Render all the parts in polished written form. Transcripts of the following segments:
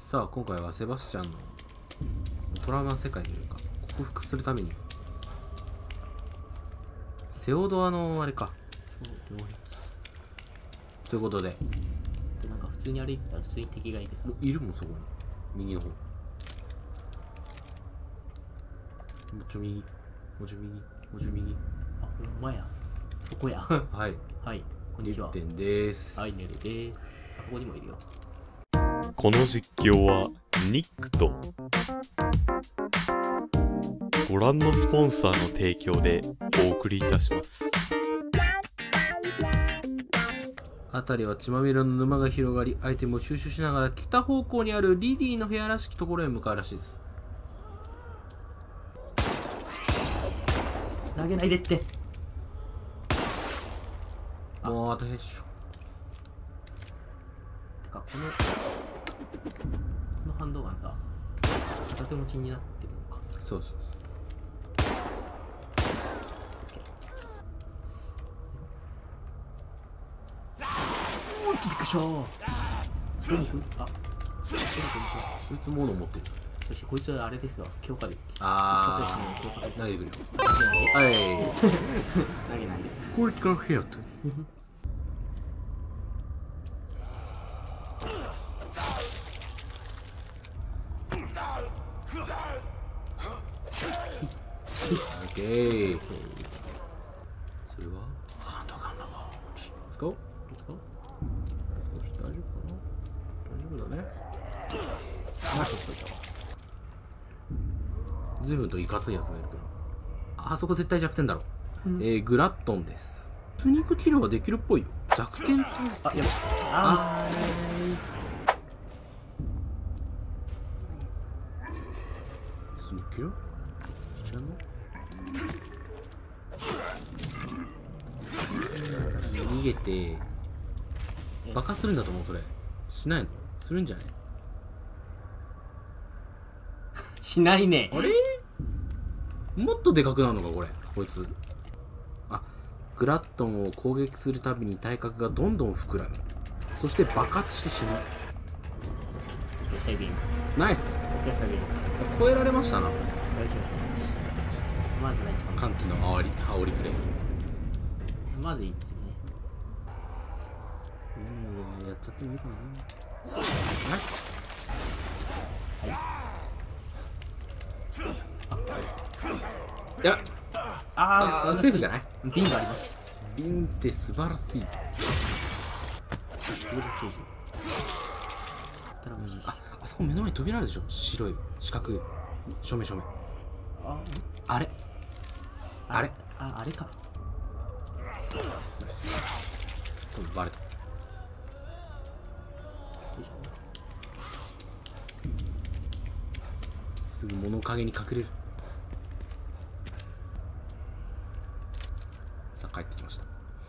さあ今回はセバスチャンのトラウマの世界というか克服するためにセオドアのあれかそう両立ということで、 でなんか普通に歩いてたら普通に敵がいる。 いるもんそこに右の方、もうちょ右、もうちょ右、もうちょ右。 あ、ほんまや。そこや。 はい、 はい、こんにちは。 リュッテンです。 はい、ネルです。あそこにもいるよ。 この実況はニックとご覧のスポンサーの提供でお送りいたします。 辺りは血まみれの沼が広がり、アイテムを収集しながら北方向にあるリリーの部屋らしきところへ向かうらしいです。 投げないでって。 もう私でしょ。 てかこのハンドガンさ、片手持ちになってるのか。 そうそうそう。 びっくりしたー。あ、 そいつ物持ってる。 そしてこいつはあれですよ、強化で。 あ強化で投げてくるよ。 投はい。 げないで。 攻撃の部屋と。オッケー。それはハンドガンの方。Let's go。少し大丈夫かな。大丈夫だね。 まあちょっといたわ。 随分といかついやつがいるけど、あそこ絶対弱点だろ。グラットンです。スニークキルはできるっぽいよ。弱点耐性。 あ、やばい。あスニークキル知らんの？逃げて爆発するんだと思う。それしないの？するんじゃない？ しないね。 あれ？もっとでかくなるのかこれ、こいつ。あ、グラットンを攻撃するたびに体格がどんどん膨らむ。そして爆発して死ぬ。 シャイビン。 ナイス。 シャイビン。 超えられましたな。 大丈夫。まずが一番。 歓喜の煽りくれ。 まずいいですね。 やっちゃってもいいかな。ナイス。いや、セーフじゃない？ 瓶があります。 瓶って素晴らしい。あそこ目の前に扉あるでしょ。白い四角い正面。あれあれか。 バレた。すぐ物陰に隠れる。さあ帰ってきました。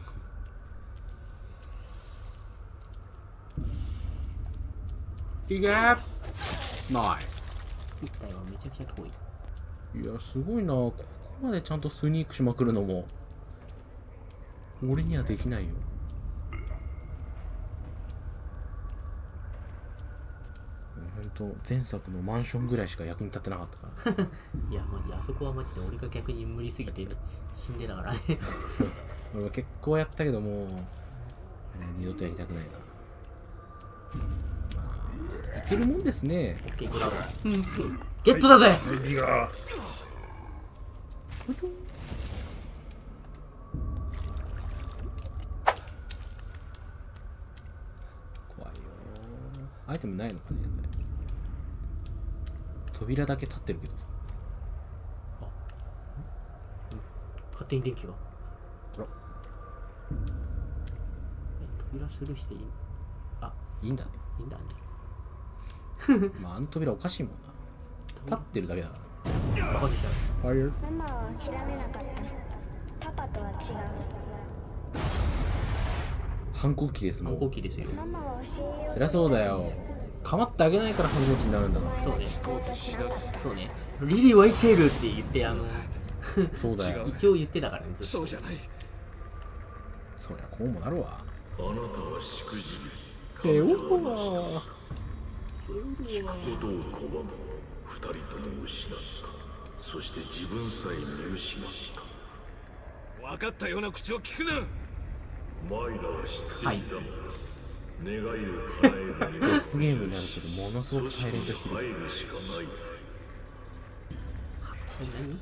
いけー。ナイス。 一体はめちゃくちゃ遠い。 いやすごいな。ここまでちゃんとスニークしまくるのも俺にはできないよ。ほんと前作のマンションぐらいしか役に立ってなかったからいやマジあそこはマジで俺が逆に無理すぎて死んでたからね。 俺は結構やったけどもうあれ二度とやりたくないな。いけるもんですね。 オッケー、グラブ。ゲットだぜ。 怖いよ。アイテムないのかね。扉だけ立ってるけどさ。 勝手に電気が。 あら、 扉スルーしていい？あ、 いいんだね。 いいんだね。 まああの扉おかしいもんな。立ってるだけだから。 バカでしファイヤー。 ママは諦めなかった。パパとは違う。 反抗期ですもん。 反抗期ですよ。 ママは教えよう。 そりゃそうだよ。構ってあげないから反抗期になるんだから。 そうね。そうね。リリーは生きているって言ってそうだよ。 一応言ってたからね。 そうじゃない。 そりゃこうもなるわ。 あなたはしくじり。 背負うわ。 背聞くことを拒む。二人とも失った。そして自分さえ見失った。 分かったような口を聞くな。 マイラは知っていたのです。願いを叶えるには別ゲームになるけどものすごくサイレントヒル。 入るしかない。 何？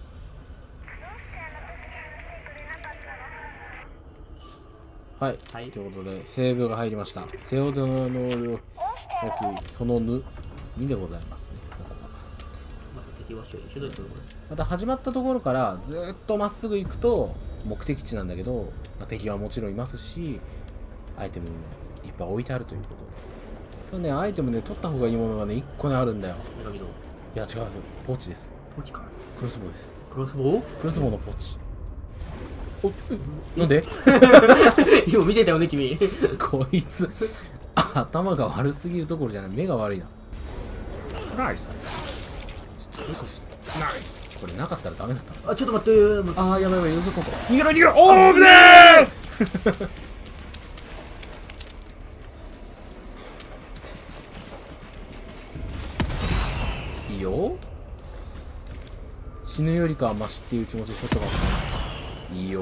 はい、 はい、 ということでセーブが入りました。セオドの能力その2でございますね。 また敵場所一緒だったのこれ。 また始まったところからずーっとまっすぐ行くと目的地なんだけど、まあ、敵はもちろんいますし、アイテムもいっぱい置いてあるということで。ただね、アイテムで取った方がいいものがね、1個ねあるんだよ。 女神のいや、違うぞ。ポーチです。 ポチか。 クロスボウです。 クロスボウ？ クロスボウのポーチ。お、なんで今見てたよね、君。 こいつ、頭が悪すぎるところじゃない、目が悪いな。ナイス。ナイス。これなかったらダメだった。 あ、ちょっと待って。 ああ、やばいやばい、よそここ。逃げろ逃げろ。おー、危ねーいいよ。死ぬよりかはマシっていう気持ちでショットがいいよ。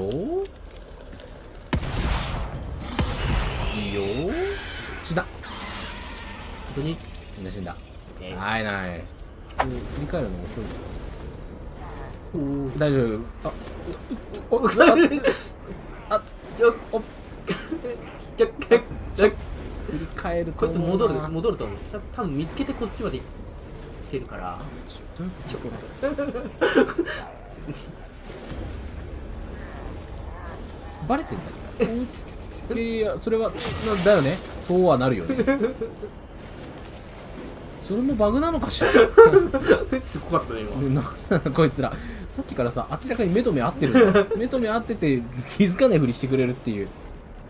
いいよ。死んだ。 本当にみんな死んだ。 オッケー。 はい、ナイス。普通振り返るの遅い。 おー。 大丈夫。 あ、ちょ、お、ちょ、 振り返るとこっち思うな。 戻ると思う。多分見つけてこっちまで来てるから。 どういうことバレてるんですか？いやいや、それはだよね。そうはなるよね。それもバグなのかしら。 すごかったね今。 なんだこいつらさっきからさ、明らかに目と目合ってるじゃん。目と目合ってて気づかないふりしてくれるっていう。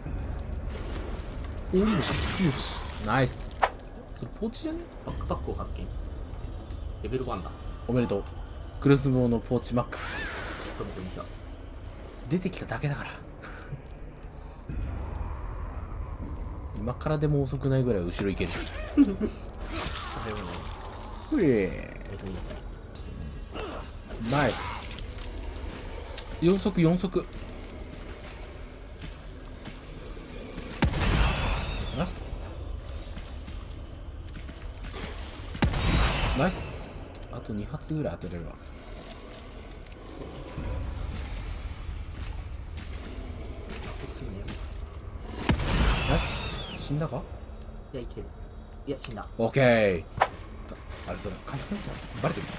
おいよし、ナイス。それポーチじゃね？ バックパックを発見。レベル1だ。 おめでとう。クロスボウのポーチマックス。 どうもこんにちは。 出てきただけだから今からでも遅くないぐらい後ろ行ける。ふれナイス。4速4速。ナイスナイス。あと2発ぐらい当てれるわ。ナイス。死んだか？ いや、生きてる。いや、死んだ。 オッケー。あれそれ回復のやつやバレてる。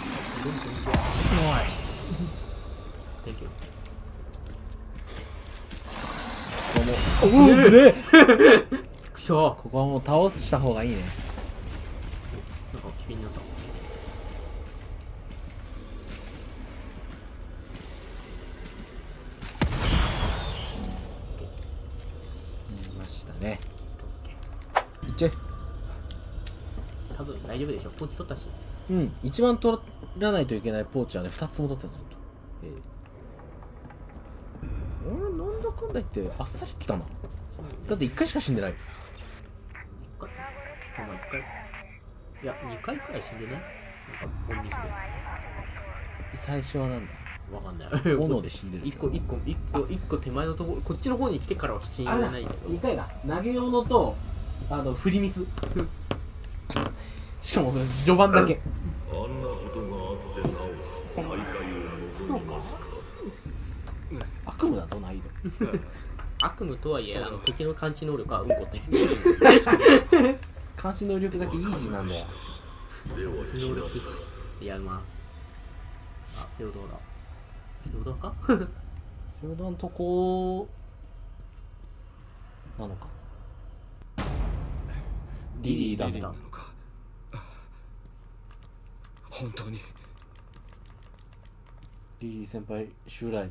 ナイス。 Thank you。 ここはもう、おお、ぶねくしょここはもう倒した方がいいね。 なんか機敏になった。 言いましたね。いっちゃえ。 多分大丈夫でしょ。ポーチ取ったし。 うん、一番取らないといけないポーチはね、2つも取ったんだと。俺なんだかんだ言ってあっさり来たな。だって1回しか死んでない。 1回。お前1回。いや、2回くらい死んでない？なんかボンミスで。 最初はなんだ。 わかんない。 斧で死んでる。 1個手前のところ、こっちの方に来てからは死んでないけど。 2回だ。投げ斧と振りミス。しかもそれ序盤だけ。 あんなことがあってなお再会を望みますか？ 悪夢だぞ難易度。 悪夢とはいえ、敵の監視能力はうんこって。 監視能力だけイージーなんだよ。 では監視能力やります。あ、セオドーだ。セオドーか？ セオドーのとこなのか。リリーだった。 本当にリリー先輩襲来。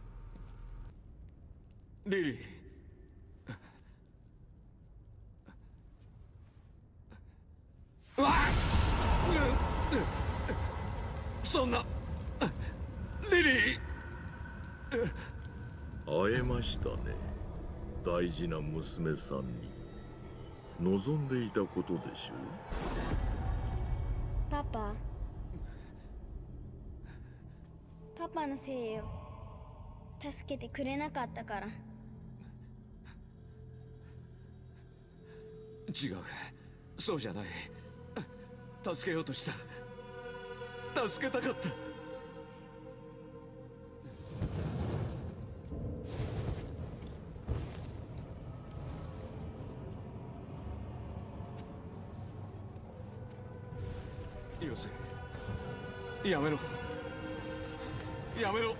リリー、うわっ、そんなリリー。 会えましたね、大事な娘さんに。 望んでいたことでしょう。 パパ、パパのせいよ。助けてくれなかったから。 違う、そうじゃない。助けようとした。助けたかった。よせ、やめろ、やめろ。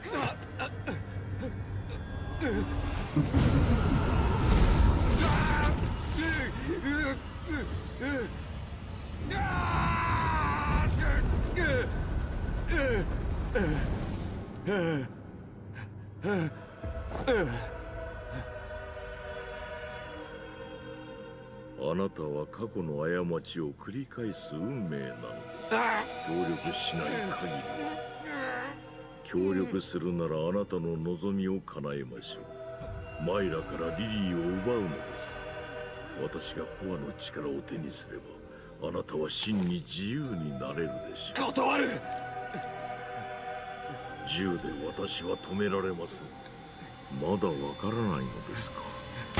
あなたは過去の過ちを繰り返す運命なのです。協力しない限りは。協力するならあなたの望みを叶えましょう。マイラからリリーを奪うのです。私がコアの力を手にすれば、あなたは真に自由になれるでしょう。 断る。 銃で私は止められません。まだわからないのですか。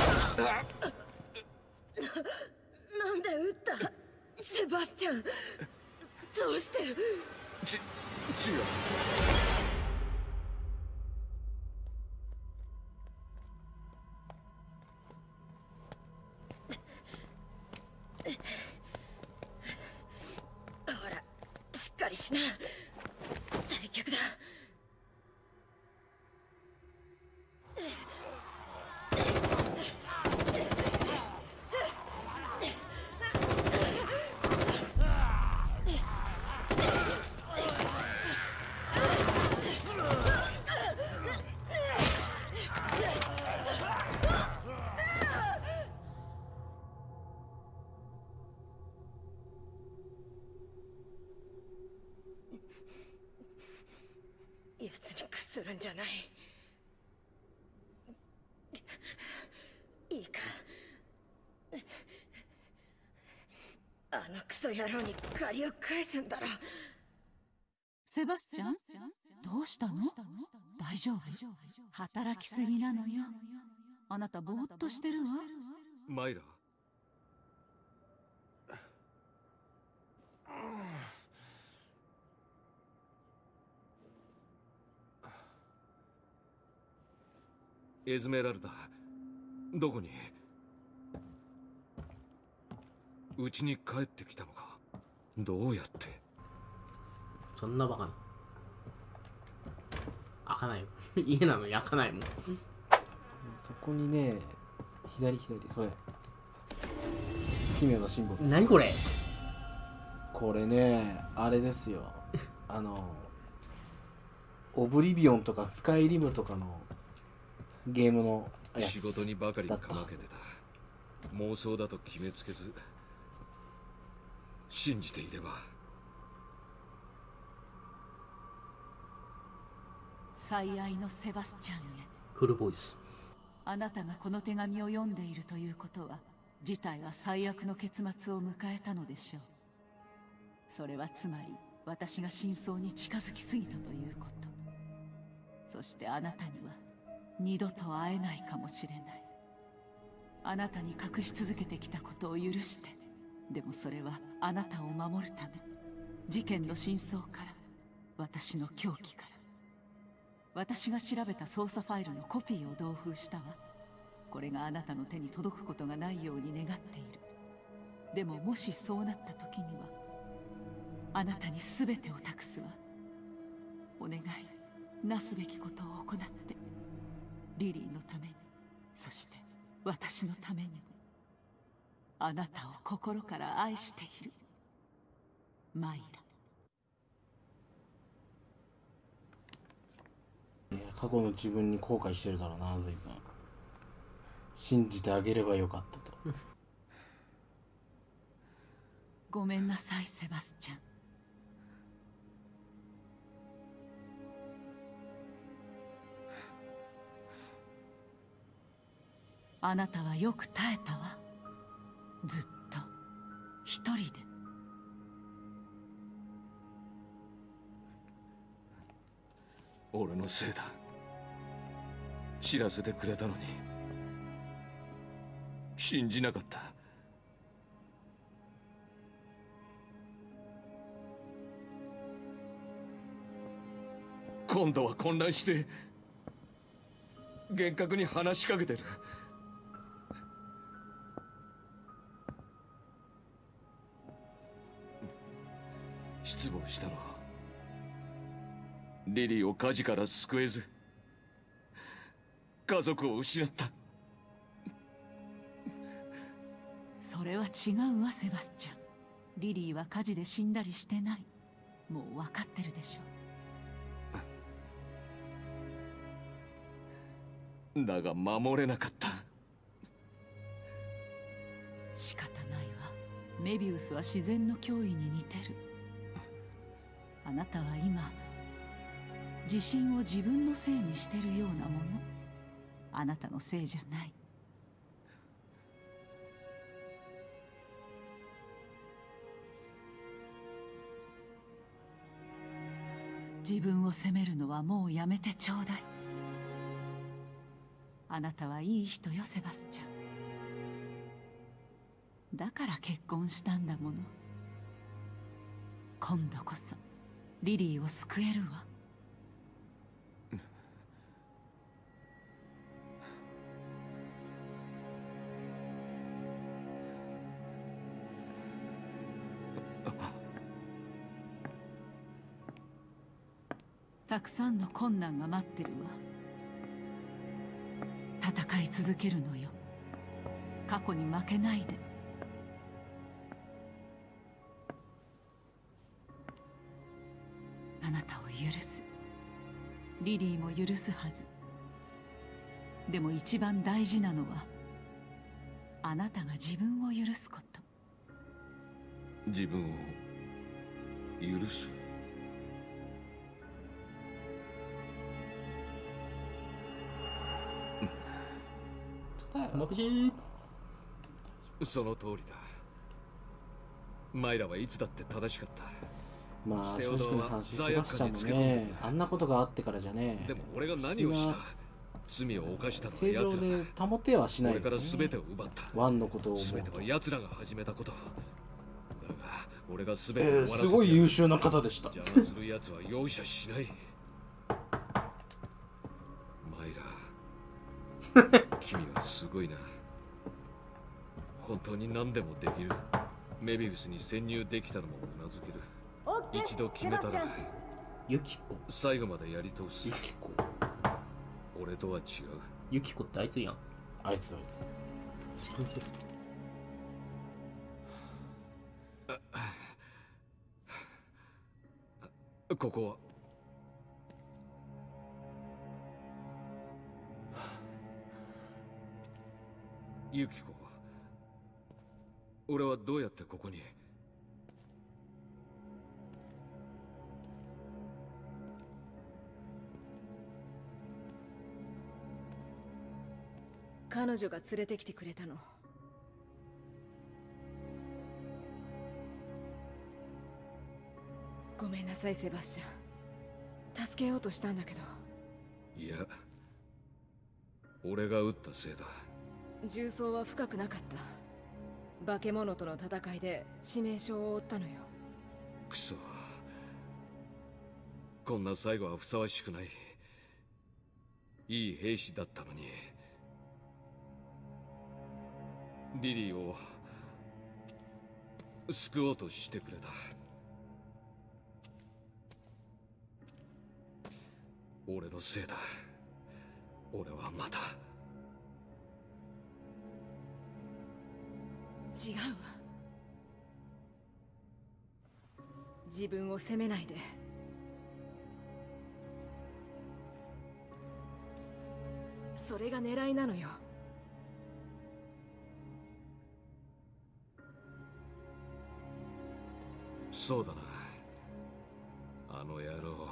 なんで撃った？セバスチャン、どうして？ 違う。 ほら、しっかりしな。退却だ。奴に屈するんじゃない。いいか、あのクソ野郎に借りを返すんだろ。 セバスチャン、どうしたの？大丈夫？働きすぎなのよ。あなたぼーっとしてるわ。 マイラ、エズメラルダ、どこに？うちに帰ってきたのか？どうやって？ そんなバカな。開かないよ。家なのに開かないもん。 そこにね、左それ奇妙なシンボル。 何これ？ これね、あれですよ。オブリビオンとかスカイリムとかのゲームのやつ。 仕事にばかりかまけてた。妄想だと決めつけず信じていれば。 最愛のセバスチャンへ。 フルボイス。 あなたがこの手紙を読んでいるということは、事態は最悪の結末を迎えたのでしょう。それはつまり、私が真相に近づきすぎたということ。そしてあなたには二度と会えないかもしれない。あなたに隠し続けてきたことを許して。でもそれはあなたを守るため。事件の真相から、私の狂気から。私が調べた捜査ファイルのコピーを同封したわ。これがあなたの手に届くことがないように願っている。でももしそうなった時には、あなたに全てを託すわ。お願い、なすべきことを行って。リリーのために、そして私のためにも。あなたを心から愛している。マイラ。 過去の自分に後悔してるだろうな、随分。信じてあげればよかったと。 ごめんなさい、セバスチャン。あなたはよく耐えたわ。 ずっと一人で。 俺のせいだ。知らせてくれたのに信じなかった。今度は混乱して幻覚に話しかけてる。失望したのはリリーを火事から救えず家族を失った。 それは違うわ、セバスチャン。リリーは火事で死んだりしてない。もう分かってるでしょ。 だが守れなかった。 仕方ないわ。メビウスは自然の脅威に似てる。あなたは今地震を自分のせいにしてるようなもの。あなたのせいじゃない。自分を責めるのはもうやめてちょうだい。あなたはいい人よ、セバスチャン。だから結婚したんだもの。今度こそリリーを救えるわ。たくさんの困難が待ってるわ。戦い続けるのよ。過去に負けないで。あなたを許す。リリーも許すはず。でも一番大事なのはあなたが自分を許すこと。 自分を許す。 マブシー。 その通りだ。マイラはいつだって正しかった。 まあ正セオドアは直な話、 罪悪セバスチャンも感につけ込んでね、あんなことがあってからじゃね、 でも俺が何をした？罪を犯したのは正常奴らで保てはしだ。 ないよね。 俺から全てを奪った。 ワンのことを思う全てとは奴らが始めたことだが、俺が全てを終わらせて、 すごい優秀な方でした。 邪魔する奴は容赦しない。マイラ君はすごいな。本当に何でもできる。メビウスに潜入できたのもうなずける。一度決めたらユキコ。 最後までやり通す。 ユキコ。 俺とは違う。 ユキコってあいつやん。 あいつここはユキコ、俺はどうやってここに？ 彼女が連れてきてくれたの。ごめんなさい、セバスチャン。助けようとしたんだけど。 いや、俺が撃ったせいだ。 銃創は深くなかった。化け物との戦いで致命傷を負ったのよ。 クソ、こんな最後はふさわしくない。いい兵士だったのに。リリーを救おうとしてくれた。俺のせいだ。俺はまた。 違うわ。自分を責めないで。それが狙いなのよ。 そうだな。あの野郎、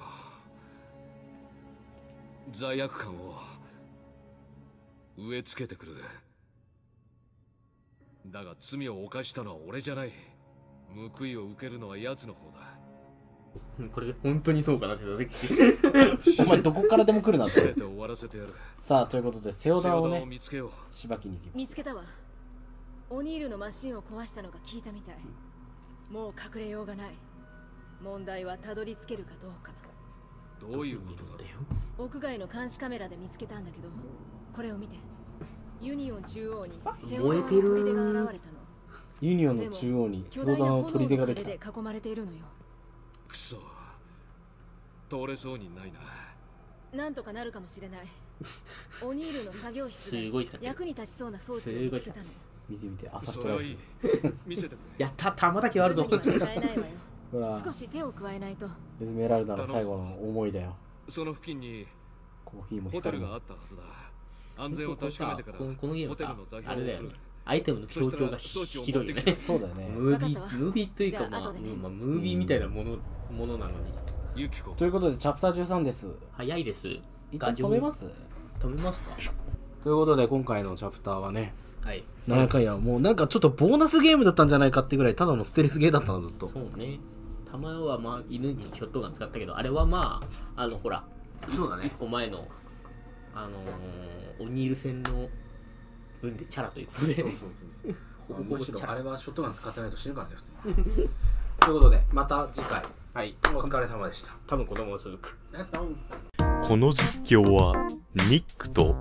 罪悪感を植え付けてくる。 だが罪を犯したのは俺じゃない。報いを受けるのは奴の方だ。 これ本当にそうかなってお前どこからでも来るなと。 全て終わらせてやる。 さあということでセオダをね見つけよう。 しばきに行きます。 見つけたわ。オニールのマシンを壊したのが聞いたみたい。もう隠れようがない。問題はたどり着けるかどうか。 どういうことだよ。 屋外の監視カメラで見つけたんだけど、これを見て。ユニオン中央にセオダの砦が現れたの。 ユニオンの中央にセオダの砦ができた。 囲まれているのよ。 くそ、通れそうにないな。 なんとかなるかもしれない。オニールの作業室すごい役に立ちそうな装置を見つけたの。 見て見て、朝トライフ見せてくれ。 やった、玉だけはあるぞ。 すぐには使えないわよ。 ほら少し手を加えないと。 エズメラルダの最後の思いだよ。 その付近にコーヒーもホテルがあったはずだ。安全を確かめてからこのゲームさホテルの座標をあれだよね送る。 アイテムの強調がひどいよね。 そうだよね。 ムービーというか、まあ、 じゃあ後でねムービーみたいなものなのに。 ユキコ。 ということでチャプター13です。 早いです。 一旦止めます。 止めますか。 ということで今回のチャプターはね、 はい。 なんやかんやもうなんかちょっとボーナスゲームだったんじゃないかってぐらいただのステルスゲーだったのずっと。 そうね。玉はまあ犬にショットガン使ったけど、あれはまあほら、 そうだね。 1個前のオニール戦の分でチャラということで。 むしろあれはショットガン使ってないと死ぬからね普通。ということでまた次回。はい。お疲れ様でした。 多分子供も続く。 この実況はニックと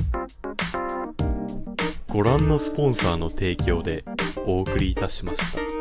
ご覧のスポンサーの提供でお送りいたしました。